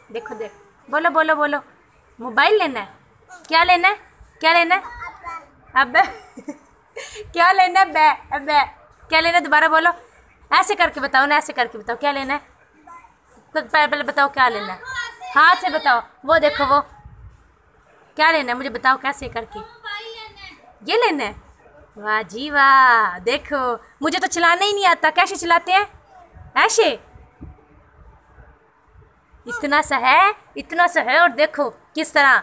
देखो देख, बोलो बोलो बोलो। मोबाइल लेना है? क्या लेना है? क्या लेना है? अब क्या लेना है? बै अब क्या लेना है? दोबारा बोलो। ऐसे करके बताओ ना, ऐसे करके बताओ क्या लेना है। तो पहले पहले बताओ क्या लेना है, हाथ से बताओ। वो देखो वो क्या लेना है, मुझे बताओ कैसे करके। ये लेना है? वाह जी वाह, देखो मुझे तो चलाना ही नहीं आता, कैसे चलाते हैं? ऐसे? इतना सा है, इतना सा है, और देखो किस तरह।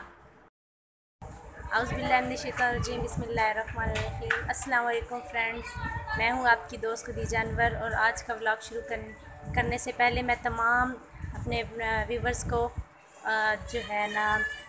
औज़ुबिल्लाहिमिनश्शैतानिर्रजीम, बिस्मिल्लाहिर्रहमानिर्रहीम। अस्सलाम वालेकुम फ्रेंड्स, मैं हूँ आपकी दोस्त खुदीजा अनवर, और आज का व्लॉग शुरू करने से पहले मैं तमाम अपने व्यूवर्स को जो है ना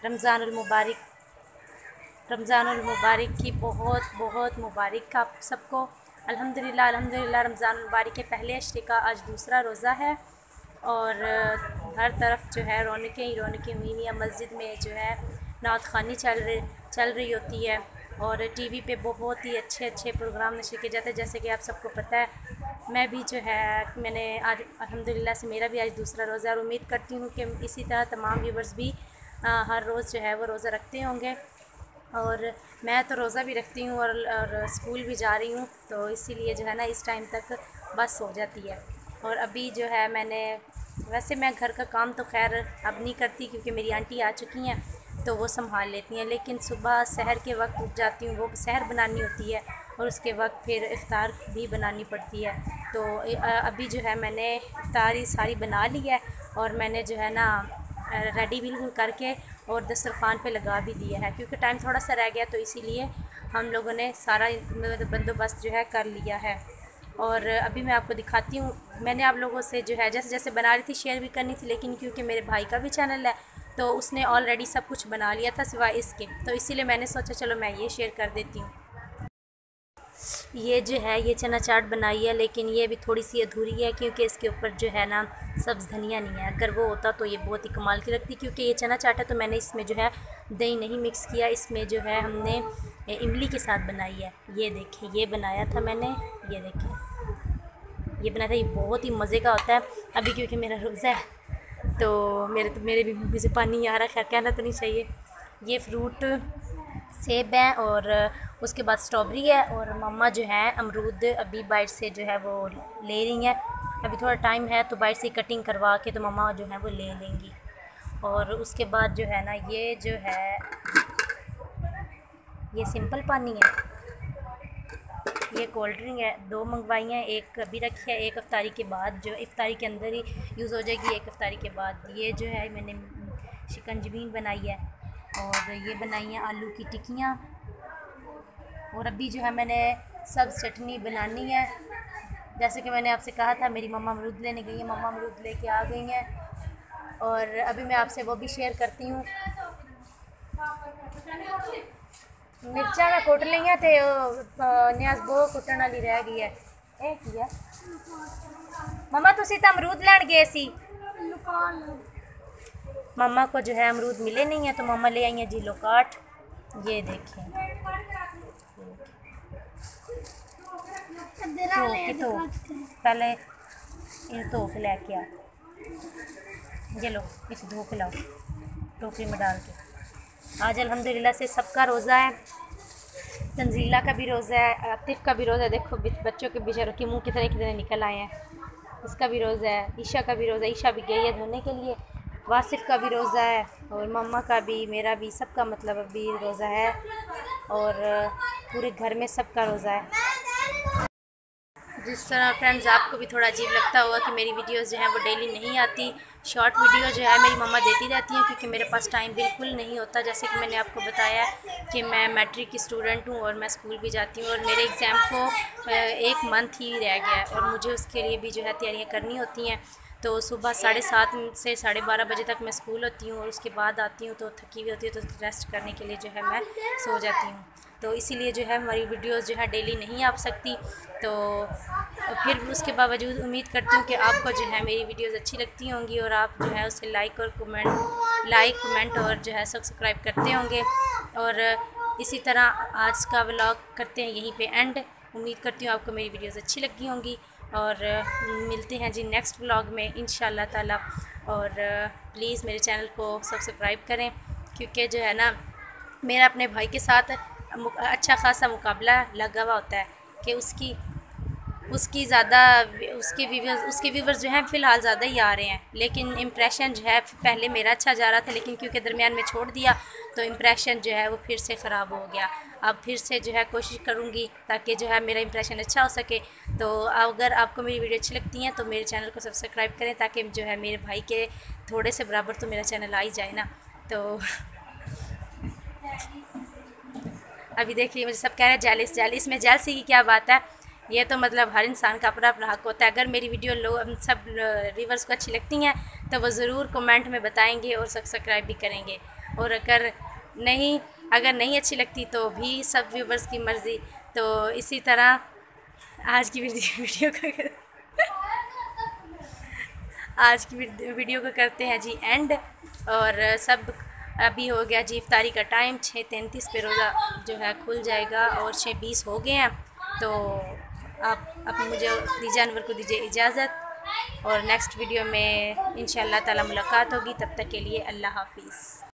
रमज़ानुल मुबारक की बहुत बहुत मुबारक आप सबको। अल्हम्दुलिल्लाह अल्हम्दुलिल्लाह, रमज़ान मुबारक के पहले अशरे का आज दूसरा रोज़ा है, और हर तरफ जो है रौनकें ही रौनकें हुई हैं। मस्जिद में जो है नात ख़ानी चल रही होती है, और टीवी पे बहुत ही अच्छे अच्छे प्रोग्राम नशर किए जाते हैं, जैसे कि आप सबको पता है। मैं भी जो है मैंने आज अल्हम्दुलिल्लाह से मेरा भी आज दूसरा रोज़ा, और उम्मीद करती हूँ कि इसी तरह तमाम व्यूवर्स भी हर रोज़ जो है वो रोज़ा रखते होंगे। और मैं तो रोज़ा भी रखती हूँ, और स्कूल भी जा रही हूँ, तो इसीलिए जो है ना इस टाइम तक बस हो जाती है। और अभी जो है वैसे मैं घर का काम तो खैर अब नहीं करती, क्योंकि मेरी आंटी आ चुकी हैं तो वो संभाल लेती हैं, लेकिन सुबह सहर के वक्त उठ जाती हूँ, वो सहर बनानी होती है, और उसके वक्त फिर इफ़्तार भी बनानी पड़ती है। तो अभी जो है मैंने इफ़्तारी सारी बना ली है, और मैंने जो है ना रेडी बिल्कुल करके और दस्तरखान पे लगा भी दिया है, क्योंकि टाइम थोड़ा सा रह गया, तो इसीलिए हम लोगों ने सारा बंदोबस्त जो है कर लिया है। और अभी मैं आपको दिखाती हूँ, मैंने आप लोगों से जो है जैसे जैसे बना रही थी शेयर भी करनी थी, लेकिन क्योंकि मेरे भाई का भी चैनल है तो उसने ऑलरेडी सब कुछ बना लिया था सिवाय इसके, तो इसीलिए मैंने सोचा चलो मैं ये शेयर कर देती हूँ। ये जो है ये चना चाट बनाई है, लेकिन ये भी थोड़ी सी अधूरी है, क्योंकि इसके ऊपर जो है ना सब्ज़ धनिया नहीं है। अगर वो होता तो ये बहुत ही कमाल की लगती, क्योंकि ये चना चाट है तो मैंने इसमें जो है दही नहीं मिक्स किया, इसमें जो है हमने इमली के साथ बनाई है। ये देखें, ये बनाया था मैंने, ये देखें ये बनाया था, ये बहुत ही मज़े का होता है। अभी क्योंकि मेरा रोज़ा है तो मेरे भी मुँह से पानी आ रहा है, खैर कहना तो नहीं चाहिए। ये फ्रूट सेब है, और उसके बाद स्ट्रॉबेरी है, और मम्मा जो है अमरूद अभी बाइट से जो है वो ले रही हैं। अभी थोड़ा टाइम है तो बाइट से कटिंग करवा के तो मम्मा जो है वो ले लेंगी। और उसके बाद जो है ना ये जो है ये सिंपल पानी है, ये कोल्ड ड्रिंक है, दो मंगवाई हैं, एक अभी रखी है, एक इफ्तारी के बाद जो इफ्तारी के अंदर ही यूज़ हो जाएगी, एक इफ्तारी के बाद। ये जो है मैंने शिकंजबीन बनाई है, और ये बनाई हैं आलू की टिक्कियाँ। और अभी जो है मैंने सब्ज़ चटनी बनानी है, जैसे कि मैंने आपसे कहा था मेरी मम्मा अमरूद लेने गई है, मम्मा अमरूद लेके आ गई हैं, और अभी मैं आपसे वो भी शेयर करती हूँ। मिर्चा मैं कुट ली हैं, तो न्याज बो कुटन वाली रह गई है। ਇਹ ਕੀ है मम्मा, तुसी तो अमरूद लैन गए सी। मम्मा को जो है अमरूद मिले नहीं है, तो मम्मा ले आई हैं जी लो काट। ये देखें तो पहले इन धो के लेके आ, ये लो इसे धो के लाओ टोकरी में डाल के। आज अल्हम्दुलिल्लाह से सबका रोज़ा है, तंजीला का भी रोज़ा है, आतिफ का भी रोज़ा है। देखो बच्चों के बेचारों के मुंह कितने कितने निकल आए हैं। उसका भी रोज़ा है, ईशा का भी रोज़ा है, ईशा भी गई है धोने के लिए। वासिफ का भी रोज़ा है, और मम्मा का भी, मेरा भी, सबका मतलब अभी रोज़ा है, और पूरे घर में सबका रोज़ा है। जिस तरह फ्रेंड्स आपको भी थोड़ा अजीब लगता होगा कि मेरी वीडियोस जो हैं वो डेली नहीं आती, शॉर्ट वीडियो जो है मेरी मम्मा देती रहती हैं, क्योंकि मेरे पास टाइम बिल्कुल नहीं होता। जैसे कि मैंने आपको बताया कि मैं मैट्रिक की स्टूडेंट हूँ, और मैं स्कूल भी जाती हूँ, और मेरे एग्ज़ाम को 1 मंथ ही रह गया है, और मुझे उसके लिए भी जो है तैयारियाँ करनी होती हैं। तो सुबह 7:30 से 12:30 बजे तक मैं स्कूल होती हूँ, और उसके बाद आती हूँ तो थकी हुई होती है, तो रेस्ट करने के लिए जो है मैं सो जाती हूँ। तो इसीलिए जो है हमारी वीडियोस जो है डेली नहीं आ सकती। तो फिर उसके बावजूद उम्मीद करती हूँ कि आपको जो है मेरी वीडियोस अच्छी लगती होंगी, और आप जो है उसे लाइक कमेंट और जो है सब्सक्राइब करते होंगे। और इसी तरह आज का व्लॉग करते हैं यहीं पे एंड। उम्मीद करती हूँ आपको मेरी वीडियोस अच्छी लगी होंगी, और मिलते हैं जी नेक्स्ट व्लॉग में इंशाल्लाह ताला। और प्लीज़ मेरे चैनल को सब्सक्राइब करें, क्योंकि जो है ना मेरा अपने भाई के साथ अच्छा खासा मुकाबला लगा हुआ होता है कि उसकी ज़्यादा उसके व्यूवर्स जो हैं फ़िलहाल ज़्यादा ही आ रहे हैं, लेकिन इम्प्रेशन जो है पहले मेरा अच्छा जा रहा था, लेकिन क्योंकि दरमियान में छोड़ दिया तो इम्प्रेशन जो है वो फिर से ख़राब हो गया। अब फिर से जो है कोशिश करूँगी ताकि जो है मेरा इम्प्रेशन अच्छा हो सके। तो अगर आपको मेरी वीडियो अच्छी लगती हैं तो मेरे चैनल को सब्सक्राइब करें, ताकि जो है मेरे भाई के थोड़े से बराबर तो मेरा चैनल आ ही जाए ना। तो अभी देखिए मुझे सब कह रहे हैं जेलिस जेलिस में जेलसी की क्या बात है। ये तो मतलब हर इंसान का अपना अपना हक होता है। अगर मेरी वीडियो सब व्यूवर्स को अच्छी लगती हैं तो वो ज़रूर कमेंट में बताएंगे और सब्सक्राइब भी करेंगे। और अगर नहीं अच्छी लगती तो भी सब व्यूवर्स की मर्ज़ी। तो इसी तरह आज की वीडियो का आज की वीडियो को करते हैं जी एंड। और सब अभी हो गया जी इफ्तारी का टाइम, 6:33 पे रोज़ा जो है खुल जाएगा और 6:20 हो गए हैं। तो आप अपने मुझे दीजिए अनवर को दीजिए इजाज़त, और नेक्स्ट वीडियो में इंशाल्लाह ताला मुलाकात होगी। तब तक के लिए अल्लाह हाफिज़।